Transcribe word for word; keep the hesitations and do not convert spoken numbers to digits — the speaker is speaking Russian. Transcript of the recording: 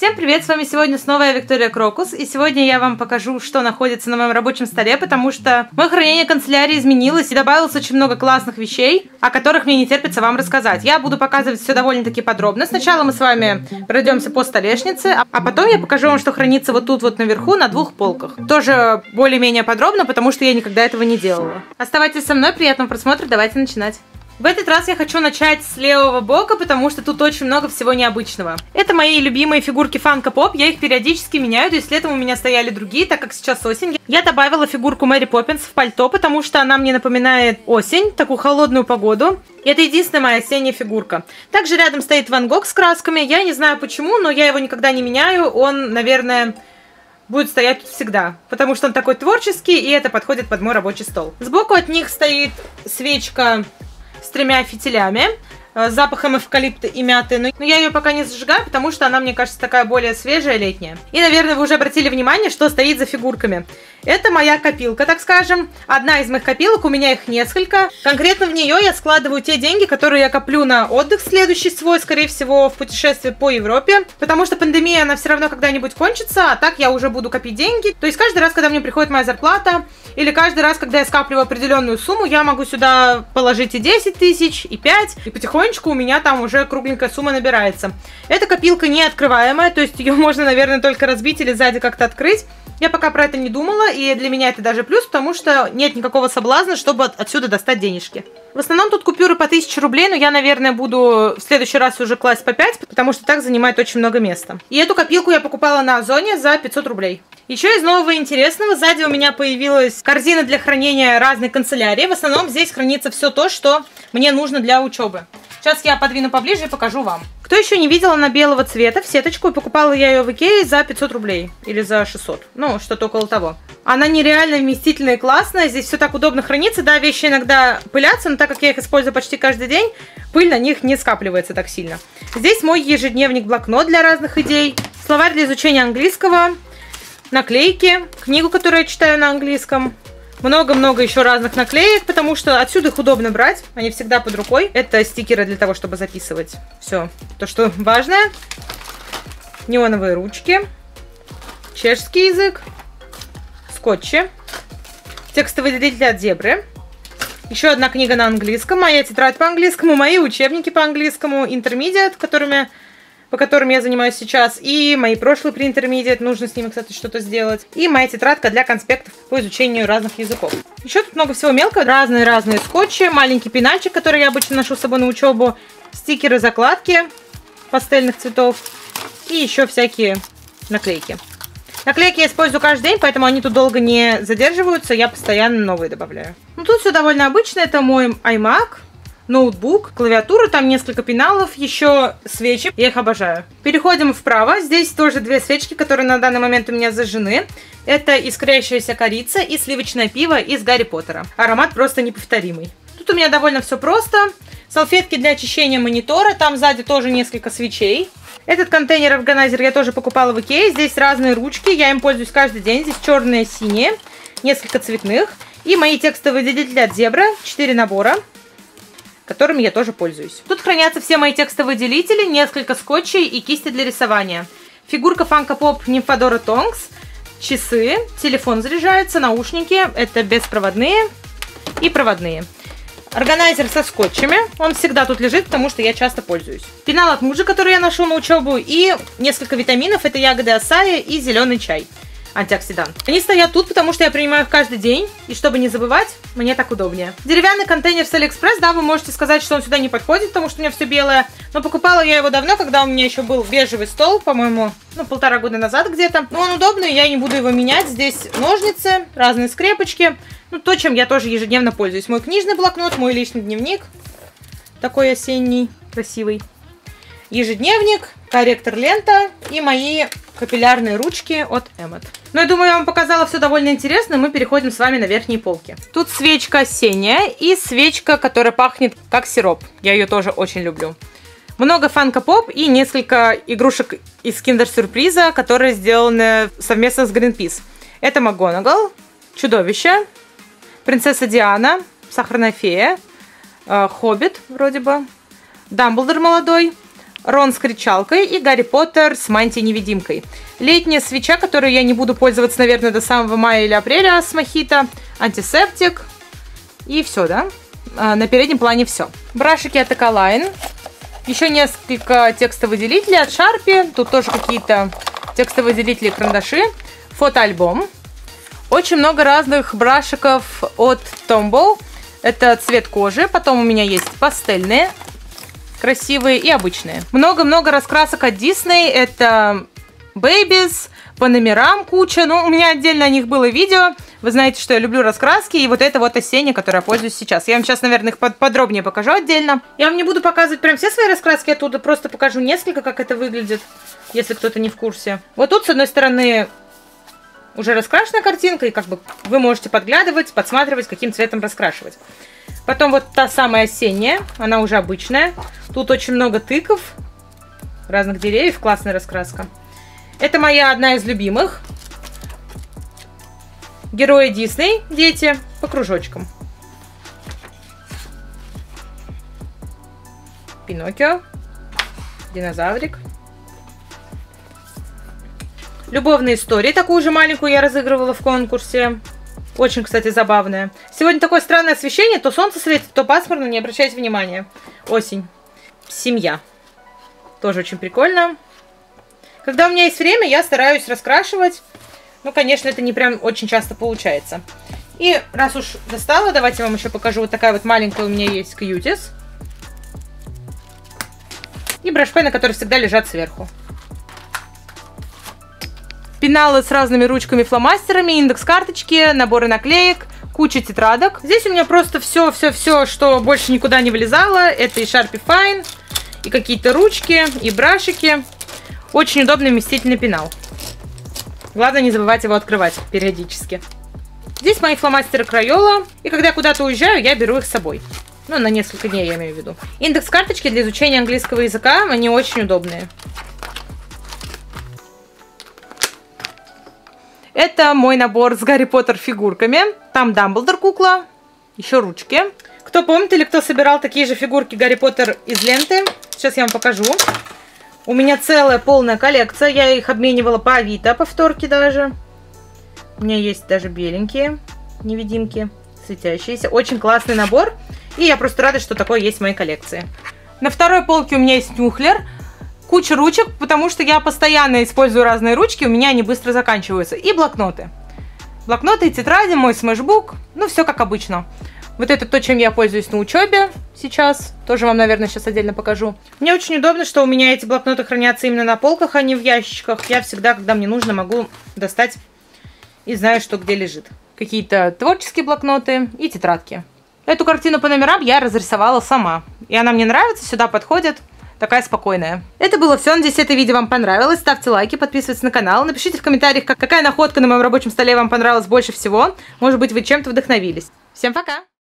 Всем привет, с вами сегодня снова я, Виктория Крокус, и сегодня я вам покажу, что находится на моем рабочем столе, потому что мое хранение канцелярии изменилось и добавилось очень много классных вещей, о которых мне не терпится вам рассказать. Я буду показывать все довольно-таки подробно. Сначала мы с вами пройдемся по столешнице, а потом я покажу вам, что хранится вот тут вот наверху на двух полках. Тоже более-менее подробно, потому что я никогда этого не делала. Оставайтесь со мной, приятного просмотра, давайте начинать. В этот раз я хочу начать с левого бока, потому что тут очень много всего необычного. Это мои любимые фигурки Funko Pop, я их периодически меняю, то есть летом у меня стояли другие, так как сейчас осень. Я добавила фигурку Мэри Поппинс в пальто, потому что она мне напоминает осень, такую холодную погоду. И это единственная моя осенняя фигурка. Также рядом стоит Ван Гог с красками, я не знаю почему, но я его никогда не меняю, он, наверное, будет стоять тут всегда, потому что он такой творческий, и это подходит под мой рабочий стол. Сбоку от них стоит свечка с тремя фитилями, с запахом эвкалипта и мяты, но я ее пока не зажигаю, потому что она, мне кажется, такая более свежая, летняя. И, наверное, вы уже обратили внимание, что стоит за фигурками. Это моя копилка, так скажем, одна из моих копилок, у меня их несколько. Конкретно в нее я складываю те деньги, которые я коплю на отдых следующий свой, скорее всего, в путешествие по Европе, потому что пандемия, она все равно когда-нибудь кончится, а так я уже буду копить деньги. То есть каждый раз, когда мне приходит моя зарплата, или каждый раз, когда я скапливаю определенную сумму, я могу сюда положить и десять тысяч, и пять, и потихонечку у меня там уже кругленькая сумма набирается. Эта копилка не открываемая, то есть ее можно, наверное, только разбить или сзади как-то открыть. Я пока про это не думала, и для меня это даже плюс, потому что нет никакого соблазна, чтобы отсюда достать денежки. В основном тут купюры по тысяче рублей, но я, наверное, буду в следующий раз уже класть по пять, потому что так занимает очень много места. И эту копилку я покупала на Озоне за пятьсот рублей. Еще из нового интересного, сзади у меня появилась корзина для хранения разной канцелярии. В основном здесь хранится все то, что мне нужно для учебы. Сейчас я подвину поближе и покажу вам. Кто еще не видел, она белого цвета, в сеточку, и покупала я ее в Икее за пятьсот рублей. Или за шестьсот. Ну, что-то около того. Она нереально вместительная и классная. Здесь все так удобно хранится. Да, вещи иногда пылятся, но так как я их использую почти каждый день, пыль на них не скапливается так сильно. Здесь мой ежедневник-блокнот для разных идей. Словарь для изучения английского. Наклейки. Книгу, которую я читаю на английском. Много-много еще разных наклеек, потому что отсюда их удобно брать. Они всегда под рукой. Это стикеры для того, чтобы записывать все то, что важное. Неоновые ручки. Чешский язык. Скотчи. Текстовый выделитель от зебры. Еще одна книга на английском. Моя тетрадь по английскому. Мои учебники по английскому. Intermediate, которыми... по которым я занимаюсь сейчас, и мои прошлые pre-intermediate, нужно с ними, кстати, что-то сделать, и моя тетрадка для конспектов по изучению разных языков. Еще тут много всего мелкого, разные-разные скотчи, маленький пенальчик, который я обычно ношу с собой на учебу, стикеры, закладки пастельных цветов, и еще всякие наклейки. Наклейки я использую каждый день, поэтому они тут долго не задерживаются, я постоянно новые добавляю. Ну, тут все довольно обычно, это мой iMac, ноутбук, клавиатура, там несколько пеналов, еще свечи, я их обожаю. Переходим вправо, здесь тоже две свечки, которые на данный момент у меня зажжены. Это искрящаяся корица и сливочное пиво из Гарри Поттера. Аромат просто неповторимый. Тут у меня довольно все просто. Салфетки для очищения монитора, там сзади тоже несколько свечей. Этот контейнер-органайзер я тоже покупала в Икее, здесь разные ручки, я им пользуюсь каждый день, здесь черные, синие, несколько цветных. И мои текстовые выделители от зебры, четыре набора, которыми я тоже пользуюсь. Тут хранятся все мои текстовые делители, несколько скотчей и кисти для рисования. Фигурка Funko Pop Нимфодора Тонкс, часы, телефон заряжается, наушники, это беспроводные и проводные. Органайзер со скотчами, он всегда тут лежит, потому что я часто пользуюсь. Пенал от мужа, который я ношу на учебу, и несколько витаминов, это ягоды ассаи и зеленый чай. Антиоксидант. Они стоят тут, потому что я принимаю их каждый день, и чтобы не забывать, мне так удобнее. Деревянный контейнер с Алиэкспресс, да, вы можете сказать, что он сюда не подходит, потому что у меня все белое, но покупала я его давно, когда у меня еще был бежевый стол, по-моему, ну, полтора года назад где-то. Но он удобный, я не буду его менять. Здесь ножницы, разные скрепочки, ну, то, чем я тоже ежедневно пользуюсь. Мой книжный блокнот, мой личный дневник, такой осенний, красивый. Ежедневник, корректор лента и мои капиллярные ручки от Эммет. Ну, я думаю, я вам показала все довольно интересно. Мы переходим с вами на верхние полки. Тут свечка осенняя и свечка, которая пахнет как сироп. Я ее тоже очень люблю. Много Funko Pop и несколько игрушек из Киндер-сюрприза, которые сделаны совместно с Greenpeace. Это МакГонагал, Чудовище, Принцесса Диана, Сахарная фея, э, Хоббит вроде бы, Дамблдор молодой, Рон с кричалкой и Гарри Поттер с мантией-невидимкой. Летняя свеча, которую я не буду пользоваться, наверное, до самого мая или апреля с мохито. Антисептик. И все, да? На переднем плане все. Брашики от Эколайн. Еще несколько текстовыделителей от Sharpie. Тут тоже какие-то текстовыделители и карандаши. Фотоальбом. Очень много разных брашиков от Tombow. Это цвет кожи. Потом у меня есть пастельные, красивые и обычные. Много-много раскрасок от Disney. Это Babies, по номерам куча. Ну, у меня отдельно о них было видео. Вы знаете, что я люблю раскраски. И вот это вот осеннее, которое я пользуюсь сейчас. Я вам сейчас, наверное, их подробнее покажу отдельно. Я вам не буду показывать прям все свои раскраски оттуда. Просто покажу несколько, как это выглядит, если кто-то не в курсе. Вот тут, с одной стороны, уже раскрашенная картинка. И как бы вы можете подглядывать, подсматривать, каким цветом раскрашивать. Потом вот та самая осенняя. Она уже обычная. Тут очень много тыков, разных деревьев. Классная раскраска. Это моя одна из любимых. Герои Дисней, дети, по кружочкам. Пиноккио. Динозаврик. Любовные истории. Такую же маленькую я разыгрывала в конкурсе. Очень, кстати, забавная. Сегодня такое странное освещение. То солнце светит, то пасмурно. Не обращайте внимания. Осень. Семья. Тоже очень прикольно. Когда у меня есть время, я стараюсь раскрашивать. Ну, конечно, это не прям очень часто получается. И раз уж достала, давайте я вам еще покажу. Вот такая вот маленькая у меня есть Кьютис. И брашпены, которые всегда лежат сверху. Пеналы с разными ручками, фломастерами, индекс-карточки, наборы наклеек, куча тетрадок. Здесь у меня просто все-все-все, что больше никуда не вылезало. Это и Sharpie Fine, и какие-то ручки, и брашики. Очень удобный вместительный пенал. Главное, не забывать его открывать периодически. Здесь мои фломастеры Crayola. И когда я куда-то уезжаю, я беру их с собой. Ну, на несколько дней я имею в виду. Индекс-карточки для изучения английского языка. Они очень удобные. Это мой набор с Гарри Поттер фигурками. Там Дамблдор кукла. Еще ручки. Кто помнит или кто собирал такие же фигурки Гарри Поттер из ленты? Сейчас я вам покажу. У меня целая полная коллекция. Я их обменивала по Авито, по вторке даже. У меня есть даже беленькие невидимки, светящиеся. Очень классный набор. И я просто рада, что такое есть в моей коллекции. На второй полке у меня есть Нюхлер. Куча ручек, потому что я постоянно использую разные ручки. У меня они быстро заканчиваются. И блокноты. Блокноты и тетради, мой смешбук. Ну, все как обычно. Вот это то, чем я пользуюсь на учебе сейчас. Тоже вам, наверное, сейчас отдельно покажу. Мне очень удобно, что у меня эти блокноты хранятся именно на полках, а не в ящичках. Я всегда, когда мне нужно, могу достать и знаю, что где лежит. Какие-то творческие блокноты и тетрадки. Эту картину по номерам я разрисовала сама. И она мне нравится, сюда подходит. Такая спокойная. Это было все. Надеюсь, это видео вам понравилось. Ставьте лайки, подписывайтесь на канал. Напишите в комментариях, какая находка на моем рабочем столе вам понравилась больше всего. Может быть, вы чем-то вдохновились. Всем пока!